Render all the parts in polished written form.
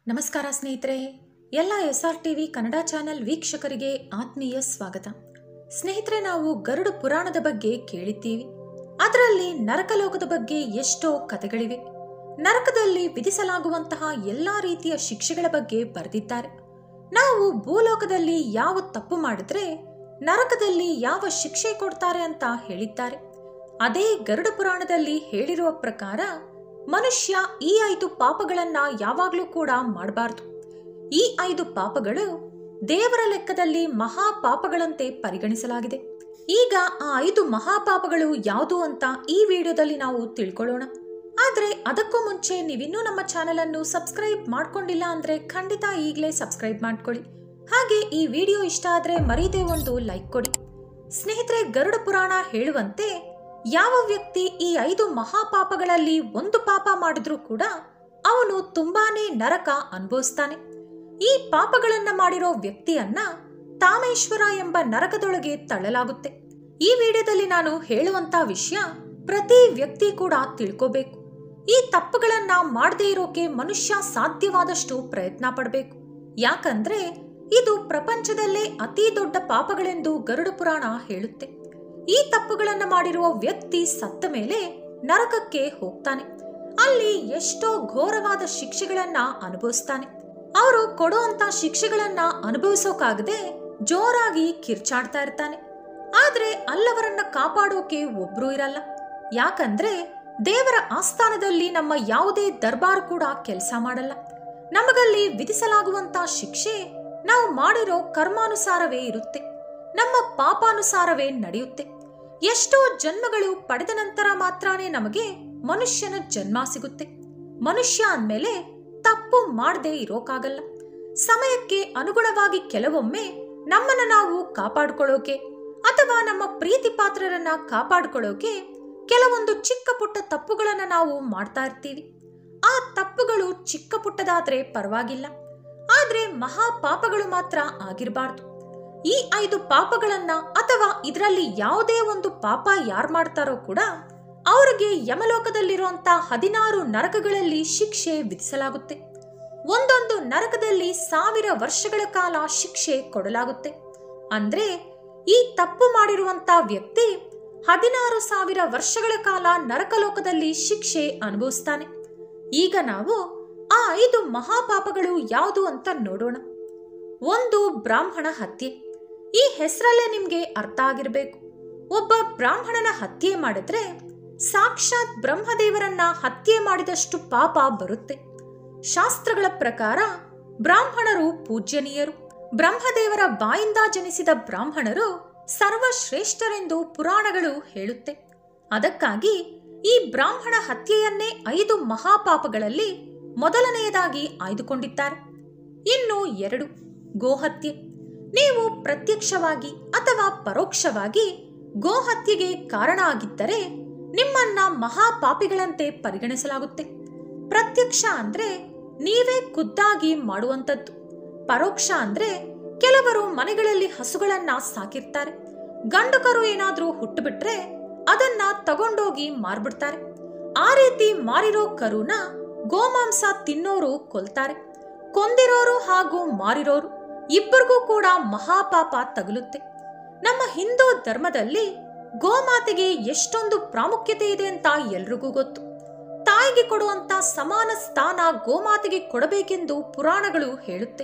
ನಮಸ್ಕಾರ ಸ್ನೇಹಿತರೆ, ಎಲ್ಲ SRTV ಕನ್ನಡ ಚಾನೆಲ್ ವೀಕ್ಷಕರಿಗೆ ಆತ್ಮೀಯ ಸ್ವಾಗತ. ಸ್ನೇಹಿತರೆ, ನಾವು ಗರುಡ ಪುರಾಣದ ಬಗ್ಗೆ ಕೇಳಿದ್ದೀವಿ. ಅದರಲ್ಲಿ ನರಕಲೋಕದ ಬಗ್ಗೆ ಎಷ್ಟೋ ಕಥೆಗಳಿವೆ. ನರಕದಲ್ಲಿ ವಿಧಿಸಲಾಗುವಂತಹ ಎಲ್ಲಾ ರೀತಿಯ ಶಿಕ್ಷೆಗಳ ಬಗ್ಗೆ ಬರೆದಿದ್ದಾರೆ. ನಾವು ಭೂಲೋಕದಲ್ಲಿ ಯಾವ ತಪ್ಪು ಮಾಡಿದ್ರೆ ನರಕದಲ್ಲಿ ಯಾವ ಶಿಕ್ಷೆ ಕೊಡ್ತಾರೆ ಅಂತ ಹೇಳಿದ್ದಾರೆ. ಅದೇ ಗರುಡ ಪುರಾಣದಲ್ಲಿ ಹೇಳಿರುವ ಪ್ರಕಾರ ಮನುಷ್ಯ ಈ 5 ಪಾಪಗಳನ್ನ ಯಾವಾಗ್ಲೂ ಕೂಡ ಮಾಡಬಾರ್ದು. ಈ 5 ಪಾಪಗಳು ದೇವರ ಲೆಕ್ಕದಲ್ಲಿ ಮಹಾಪಾಪಗಳಂತೆ ಪರಿಗಣಿಸಲಾಗಿದೆ. ಈಗ ಆ 5 ಮಹಾಪಾಪಗಳು ಯಾವುದು ಅಂತ ಈ ವಿಡಿಯೋದಲ್ಲಿ ನಾವು ತಿಳ್ಕೊಳ್ಳೋಣ. ಆದ್ರೆ ಅದಕ್ಕೂ ಮುಂಚೆ ನೀವಿನ್ನೂ ನಮ್ಮ ಚಾನೆಲ್ ಅನ್ನು ಸಬ್ಸ್ಕ್ರೈಬ್ ಮಾಡ್ಕೊಂಡಿಲ್ಲ ಅಂದ್ರೆ ಖಂಡಿತ ಈಗಲೇ ಸಬ್ಸ್ಕ್ರೈಬ್ ಮಾಡ್ಕೊಳ್ಳಿ. ಹಾಗೆ ಈ ವಿಡಿಯೋ ಇಷ್ಟ ಆದ್ರೆ ಮರೀದೆ ಒಂದು ಲೈಕ್ ಕೊಡಿ. ಸ್ನೇಹಿತರೆ, ಗರುಡ ಪುರಾಣ ಹೇಳುವಂತೆ ಯಾವ ವ್ಯಕ್ತಿ ಈ 5 ಮಹಾಪಾಪಗಳಲ್ಲಿ ಒಂದು ಪಾಪ ಮಾಡಿದ್ರೂ ಕೂಡ ಅವನು ತುಂಬಾನೇ ನರಕ ಅನುಭವಿಸ್ತಾನೆ. ಈ ಪಾಪಗಳನ್ನ ಮಾಡಿರೋ ವ್ಯಕ್ತಿಯನ್ನ ತಾಮೇಶ್ವರ ಎಂಬ ನರಕದೊಳಗೆ ತಳ್ಳಲಾಗುತ್ತೆ. ಈ ವಿಡಿಯೋದಲ್ಲಿ ನಾನು ಹೇಳುವಂತ ವಿಷಯ ಪ್ರತಿ ವ್ಯಕ್ತಿ ಕೂಡ ತಿಳ್ಕೋಬೇಕು. ಈ ತಪ್ಪುಗಳನ್ನ ಮಾಡದೇ ಇರೋಕೆ ಮನುಷ್ಯ ಸಾಧ್ಯವಾದಷ್ಟು ಪ್ರಯತ್ನ ಪಡಬೇಕು. ಯಾಕಂದ್ರೆ ಇದು ಪ್ರಪಂಚದಲ್ಲೇ ಅತಿ ದೊಡ್ಡ ಪಾಪಗಳೆಂದು ಗರುಡ ಪುರಾಣ ಹೇಳುತ್ತೆ. ಈ ತಪ್ಪುಗಳನ್ನ ಮಾಡಿರುವ ವ್ಯಕ್ತಿ ಸತ್ತ ಮೇಲೆ ನರಕಕ್ಕೆ ಹೋಗ್ತಾನೆ. ಅಲ್ಲಿ ಎಷ್ಟೋ ಘೋರವಾದ ಶಿಕ್ಷೆಗಳನ್ನ ಅನುಭವಿಸ್ತಾನೆ. ಅವರು ಕೊಡುವಂತ ಶಿಕ್ಷೆಗಳನ್ನ ಅನುಭವಿಸೋಕಾಗದೆ ಜೋರಾಗಿ ಕಿರ್ಚಾಡ್ತಾ ಇರ್ತಾನೆ. ಆದ್ರೆ ಅಲ್ಲವರನ್ನ ಕಾಪಾಡೋಕೆ ಒಬ್ರು ಇರಲ್ಲ. ಯಾಕಂದ್ರೆ ದೇವರ ಆಸ್ಥಾನದಲ್ಲಿ ನಮ್ಮ ಯಾವುದೇ ದರ್ಬಾರ್ ಕೂಡ ಕೆಲಸ ಮಾಡಲ್ಲ. ನಮಗಲ್ಲಿ ವಿಧಿಸಲಾಗುವಂತ ಶಿಕ್ಷೆ ನಾವು ಮಾಡಿರೋ ಕರ್ಮಾನುಸಾರವೇ ಇರುತ್ತೆ, ನಮ್ಮ ಪಾಪಾನುಸಾರವೇ ನಡೆಯುತ್ತೆ. ಎಷ್ಟೋ ಜನ್ಮಗಳು ಪಡೆದ ನಂತರ ಮಾತ್ರನೇ ನಮಗೆ ಮನುಷ್ಯನ ಜನ್ಮ ಸಿಗುತ್ತೆ. ಮನುಷ್ಯ ಅಂದ್ಮೇಲೆ ತಪ್ಪು ಮಾಡದೆ ಇರೋಕಾಗಲ್ಲ. ಸಮಯಕ್ಕೆ ಅನುಗುಣವಾಗಿ ಕೆಲವೊಮ್ಮೆ ನಮ್ಮನ್ನ ನಾವು ಕಾಪಾಡ್ಕೊಳ್ಳೋಕೆ ಅಥವಾ ನಮ್ಮ ಪ್ರೀತಿ ಪಾತ್ರರನ್ನ ಕಾಪಾಡ್ಕೊಳ್ಳೋಕೆ ಕೆಲವೊಂದು ಚಿಕ್ಕ ಪುಟ್ಟ ತಪ್ಪುಗಳನ್ನ ನಾವು ಮಾಡ್ತಾ ಇರ್ತೀವಿ. ಆ ತಪ್ಪುಗಳು ಚಿಕ್ಕ ಪುಟ್ಟದಾದ್ರೆ ಪರವಾಗಿಲ್ಲ, ಆದ್ರೆ ಮಹಾಪಾಪಗಳು ಮಾತ್ರ ಆಗಿರಬಾರ್ದು. ಈ 5 ಪಾಪಗಳನ್ನ ಅಥವಾ ಇದರಲ್ಲಿ ಯಾವುದೇ ಒಂದು ಪಾಪ ಯಾರು ಮಾಡ್ತಾರೋ ಕೂಡ ಅವರಿಗೆ ಯಮಲೋಕದಲ್ಲಿರುವಂತ 16 ನರಕಗಳಲ್ಲಿ ಶಿಕ್ಷೆ ವಿಧಿಸಲಾಗುತ್ತೆ. ಒಂದೊಂದು ನರಕದಲ್ಲಿ 1000 ವರ್ಷಗಳ ಕಾಲ ಶಿಕ್ಷೆ ಕೊಡಲಾಗುತ್ತೆ. ಅಂದ್ರೆ ಈ ತಪ್ಪು ಮಾಡಿರುವಂತ ವ್ಯಕ್ತಿ 16,000 ವರ್ಷಗಳ ಕಾಲ ನರಕಲೋಕದಲ್ಲಿ ಶಿಕ್ಷೆ ಅನುಭವಿಸ್ತಾನೆ. ಈಗ ನಾವು ಆ 5 ಮಹಾಪಾಪಗಳು ಯಾವುದು ಅಂತ ನೋಡೋಣ. ಒಂದು, ಬ್ರಾಹ್ಮಣ ಹತ್ಯೆ. ಈ ಹೆಸರಲ್ಲೇ ನಿಮ್ಗೆ ಅರ್ಥ ಆಗಿರ್ಬೇಕು. ಒಬ್ಬ ಬ್ರಾಹ್ಮಣನ ಹತ್ಯೆ ಮಾಡಿದ್ರೆ ಸಾಕ್ಷಾತ್ ಬ್ರಹ್ಮದೇವರನ್ನ ಹತ್ಯೆ ಮಾಡಿದಷ್ಟು ಪಾಪ ಬರುತ್ತೆ. ಶಾಸ್ತ್ರಗಳ ಪ್ರಕಾರ ಬ್ರಾಹ್ಮಣರು ಪೂಜ್ಯನೀಯರು. ಬ್ರಹ್ಮದೇವರ ಬಾಯಿಂದ ಜನಿಸಿದ ಬ್ರಾಹ್ಮಣರು ಸರ್ವಶ್ರೇಷ್ಠರೆಂದು ಪುರಾಣಗಳು ಹೇಳುತ್ತೆ. ಅದಕ್ಕಾಗಿ ಈ ಬ್ರಾಹ್ಮಣ ಹತ್ಯೆಯನ್ನೇ 5 ಮಹಾಪಾಪಗಳಲ್ಲಿ ಮೊದಲನೆಯದಾಗಿ ಆಯ್ದುಕೊಂಡಿದ್ದಾರೆ. ಇನ್ನು 2, ಗೋಹತ್ಯೆ. ನೀವು ಪ್ರತ್ಯಕ್ಷವಾಗಿ ಅಥವಾ ಪರೋಕ್ಷವಾಗಿ ಗೋಹತ್ಯೆಗೆ ಕಾರಣ ಆಗಿದ್ದರೆ ನಿಮ್ಮನ್ನ ಮಹಾಪಾಪಿಗಳಂತೆ ಪರಿಗಣಿಸಲಾಗುತ್ತೆ. ಪ್ರತ್ಯಕ್ಷ ಅಂದ್ರೆ ನೀವೇ ಖುದ್ದಾಗಿ ಮಾಡುವಂಥದ್ದು. ಪರೋಕ್ಷ ಅಂದ್ರೆ ಕೆಲವರು ಮನೆಗಳಲ್ಲಿ ಹಸುಗಳನ್ನ ಸಾಕಿರ್ತಾರೆ. ಗಂಡುಕರು ಏನಾದ್ರೂ ಹುಟ್ಟುಬಿಟ್ರೆ ಅದನ್ನ ತಗೊಂಡೋಗಿ ಮಾರ್ಬಿಡ್ತಾರೆ. ಆ ರೀತಿ ಮಾರಿರೋ ಕರುನ ಗೋಮಾಂಸ ತಿನ್ನೋರು ಕೊಲ್ತಾರೆ. ಕೊಂದಿರೋರು ಹಾಗೂ ಮಾರಿರೋರು ಇಬ್ಬರಿಗೂ ಕೂಡ ಮಹಾಪಾಪ ತಗುಲುತ್ತೆ. ನಮ್ಮ ಹಿಂದೂ ಧರ್ಮದಲ್ಲಿ ಗೋಮಾತೆಗೆ ಎಷ್ಟೊಂದು ಪ್ರಾಮುಖ್ಯತೆ ಇದೆ ಅಂತ ಎಲ್ರಿಗೂ ಗೊತ್ತು. ತಾಯಿಗೆ ಕೊಡುವಂತ ಸಮಾನ ಸ್ಥಾನ ಗೋಮಾತೆಗೆ ಕೊಡಬೇಕೆಂದು ಪುರಾಣಗಳು ಹೇಳುತ್ತೆ.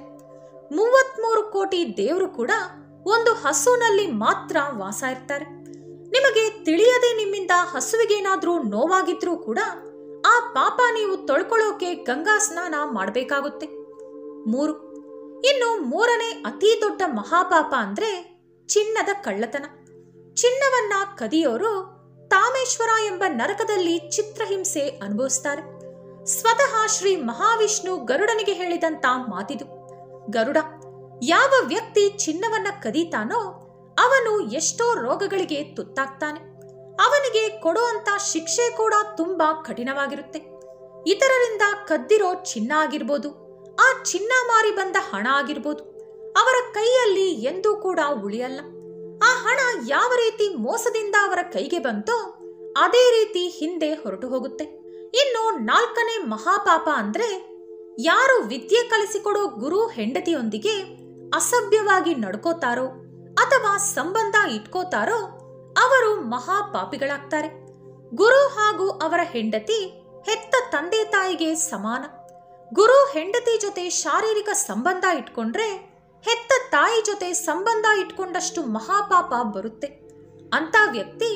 33 ಕೋಟಿ ದೇವರು ಕೂಡ ಒಂದು ಹಸುವಿನಲ್ಲಿ ಮಾತ್ರ ವಾಸ ಇರ್ತಾರೆ. ನಿಮಗೆ ತಿಳಿಯದೆ ನಿಮ್ಮಿಂದ ಹಸುವಿಗೇನಾದ್ರೂ ನೋವಾಗಿದ್ರೂ ಕೂಡ ಆ ಪಾಪ ನೀವು ತೊಳ್ಕೊಳ್ಳೋಕೆ ಗಂಗಾ ಸ್ನಾನ ಮಾಡಬೇಕಾಗುತ್ತೆ. 3, ಇನ್ನು 3ನೇ ಅತಿ ದೊಡ್ಡ ಮಹಾಪಾಪ ಅಂದ್ರೆ ಚಿನ್ನದ ಕಳ್ಳತನ. ಚಿನ್ನವನ್ನ ಕದಿಯೋರು ತಾಮೇಶ್ವರ ಎಂಬ ನರಕದಲ್ಲಿ ಚಿತ್ರಹಿಂಸೆ ಅನುಭವಿಸ್ತಾರೆ. ಸ್ವತಃ ಶ್ರೀ ಮಹಾವಿಷ್ಣು ಗರುಡನಿಗೆ ಹೇಳಿದಂತ ಮಾತಿದು. ಗರುಡ, ಯಾವ ವ್ಯಕ್ತಿ ಚಿನ್ನವನ್ನ ಕದೀತಾನೋ ಅವನು ಎಷ್ಟೋ ರೋಗಗಳಿಗೆ ತುತ್ತಾಗ್ತಾನೆ. ಅವನಿಗೆ ಕೊಡುವಂತ ಶಿಕ್ಷೆ ಕೂಡ ತುಂಬಾ ಕಠಿಣವಾಗಿರುತ್ತೆ. ಇತರರಿಂದ ಕದ್ದಿರೋ ಚಿನ್ನ ಆಗಿರ್ಬೋದು, ಆ ಚಿನ್ನ ಮಾರಿ ಬಂದ ಹಣ ಆಗಿರ್ಬೋದು, ಅವರ ಕೈಯಲ್ಲಿ ಎಂದೂ ಕೂಡ ಉಳಿಯಲ್ಲ. ಆ ಹಣ ಯಾವ ರೀತಿ ಮೋಸದಿಂದ ಅವರ ಕೈಗೆ ಬಂತೋ ಅದೇ ರೀತಿ ಹಿಂದೆ ಹೊರಟು ಹೋಗುತ್ತೆ. ಇನ್ನು 4ನೇ ಮಹಾಪಾಪ ಅಂದ್ರೆ ಯಾರು ವಿದ್ಯೆ ಕಲಿಸಿಕೊಡೋ ಗುರು ಹೆಂಡತಿಯೊಂದಿಗೆ ಅಸಭ್ಯವಾಗಿ ನಡ್ಕೋತಾರೋ ಅಥವಾ ಸಂಬಂಧ ಇಟ್ಕೋತಾರೋ ಅವರು ಮಹಾಪಾಪಿಗಳಾಗ್ತಾರೆ. ಗುರು ಹಾಗೂ ಅವರ ಹೆಂಡತಿ ಹೆತ್ತ ತಂದೆ ತಾಯಿಗೆ ಸಮಾನ. ಗುರು ಹೆಂಡತಿ ಜೊತೆ ಶಾರೀರಿಕ ಸಂಬಂಧ ಇಟ್ಕೊಂಡ್ರೆ ಹೆತ್ತ ತಾಯಿ ಜೊತೆ ಸಂಬಂಧ ಇಟ್ಕೊಂಡಷ್ಟು ಮಹಾಪಾಪ ಬರುತ್ತೆ. ಅಂತ ವ್ಯಕ್ತಿ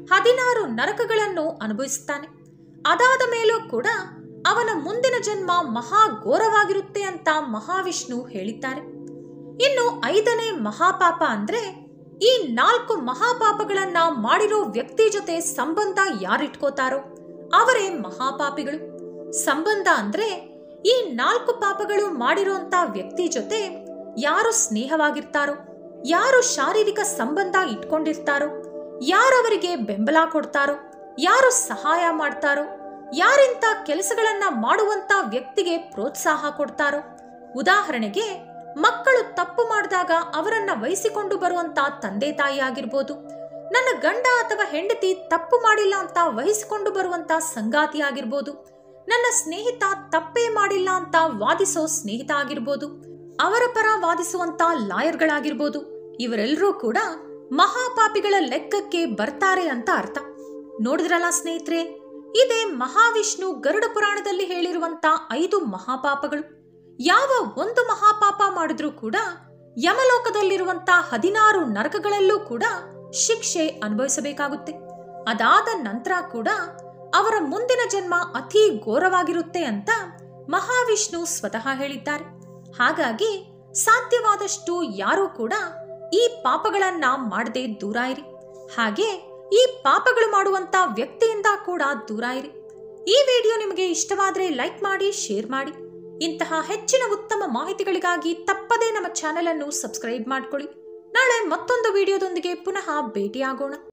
16 ನರಕಗಳನ್ನು ಅನುಭವಿಸ್ತಾನೆ. ಅದಾದ ಮೇಲೂ ಕೂಡ ಅವನ ಮುಂದಿನ ಜನ್ಮ ಮಹಾ ಘೋರವಾಗಿರುತ್ತೆ ಅಂತ ಮಹಾವಿಷ್ಣು ಹೇಳಿದ್ದಾರೆ. ಇನ್ನು 5ನೇ ಮಹಾಪಾಪ ಅಂದ್ರೆ ಈ 4 ಮಹಾಪಾಪಗಳನ್ನ ಮಾಡಿರೋ ವ್ಯಕ್ತಿ ಜೊತೆ ಸಂಬಂಧ ಯಾರಿಟ್ಕೋತಾರೋ ಅವರೇ ಮಹಾಪಾಪಿಗಳು. ಸಂಬಂಧ ಅಂದ್ರೆ ಈ 4 ಪಾಪಗಳು ಮಾಡಿರೋಂತ ವ್ಯಕ್ತಿ ಜೊತೆ ಯಾರು ಸ್ನೇಹವಾಗಿರ್ತಾರೋ, ಯಾರು ಶಾರೀರಿಕ ಸಂಬಂಧ ಇಟ್ಕೊಂಡಿರ್ತಾರೋ, ಯಾರವರಿಗೆ ಬೆಂಬಲ ಕೊಡ್ತಾರೋ, ಯಾರು ಸಹಾಯ ಮಾಡ್ತಾರೋ, ಯಾರಿಂತ ಕೆಲಸಗಳನ್ನ ಮಾಡುವಂತ ವ್ಯಕ್ತಿಗೆ ಪ್ರೋತ್ಸಾಹ ಕೊಡ್ತಾರೋ. ಉದಾಹರಣೆಗೆ ಮಕ್ಕಳು ತಪ್ಪು ಮಾಡಿದಾಗ ಅವರನ್ನ ವಹಿಸಿಕೊಂಡು ಬರುವಂತ ತಂದೆ ತಾಯಿ ಆಗಿರ್ಬೋದು, ನನ್ನ ಗಂಡ ಅಥವಾ ಹೆಂಡತಿ ತಪ್ಪು ಮಾಡಿಲ್ಲ ಅಂತ ವಹಿಸಿಕೊಂಡು ಬರುವಂತ ಸಂಗಾತಿ ಆಗಿರ್ಬೋದು, ನನ್ನ ಸ್ನೇಹಿತ ತಪ್ಪೇ ಮಾಡಿಲ್ಲ ಅಂತ ವಾದಿಸೋ ಸ್ನೇಹಿತ ಆಗಿರ್ಬೋದು, ಅವರ ಪರ ವಾದಿಸುವಂತ ಲಾಯರ್ಗಳಾಗಿರ್ಬೋದು, ಇವರೆಲ್ಲರೂ ಕೂಡ ಮಹಾಪಾಪಿಗಳ ಲೆಕ್ಕಕ್ಕೆ ಬರ್ತಾರೆ ಅಂತ ಅರ್ಥ. ನೋಡಿದ್ರಲ್ಲ ಸ್ನೇಹಿತರೆ, ಇದೇ ಮಹಾವಿಷ್ಣು ಗರುಡ ಪುರಾಣದಲ್ಲಿ ಹೇಳಿರುವಂತ 5 ಮಹಾಪಾಪಗಳು. ಯಾವ ಒಂದು ಮಹಾಪಾಪ ಮಾಡಿದ್ರೂ ಕೂಡ ಯಮಲೋಕದಲ್ಲಿರುವಂತ 16 ನರಕಗಳಲ್ಲೂ ಕೂಡ ಶಿಕ್ಷೆ ಅನುಭವಿಸಬೇಕಾಗುತ್ತೆ. ಅದಾದ ನಂತರ ಕೂಡ ಅವರ ಮುಂದಿನ ಜನ್ಮ ಅತಿ ಘೋರವಾಗಿರುತ್ತೆ ಅಂತ ಮಹಾವಿಷ್ಣು ಸ್ವತಃ ಹೇಳಿದ್ದಾರೆ. ಹಾಗಾಗಿ ಸಾಧ್ಯವಾದಷ್ಟು ಯಾರೂ ಕೂಡ ಈ ಪಾಪಗಳನ್ನ ಮಾಡದೆ ದೂರ ಇರಿ. ಹಾಗೆ ಈ ಪಾಪಗಳು ಮಾಡುವಂತ ವ್ಯಕ್ತಿಯಿಂದ ಕೂಡ ದೂರ ಇರಿ. ಈ ವಿಡಿಯೋ ನಿಮಗೆ ಇಷ್ಟವಾದರೆ ಲೈಕ್ ಮಾಡಿ, ಶೇರ್ ಮಾಡಿ. ಇಂತಹ ಹೆಚ್ಚಿನ ಉತ್ತಮ ಮಾಹಿತಿಗಳಿಗಾಗಿ ತಪ್ಪದೇ ನಮ್ಮ ಚಾನೆಲ್ ಅನ್ನು ಸಬ್ಸ್ಕ್ರೈಬ್ ಮಾಡ್ಕೊಳ್ಳಿ. ನಾಳೆ ಮತ್ತೊಂದು ವಿಡಿಯೋದೊಂದಿಗೆ ಪುನಃ ಭೇಟಿಯಾಗೋಣ.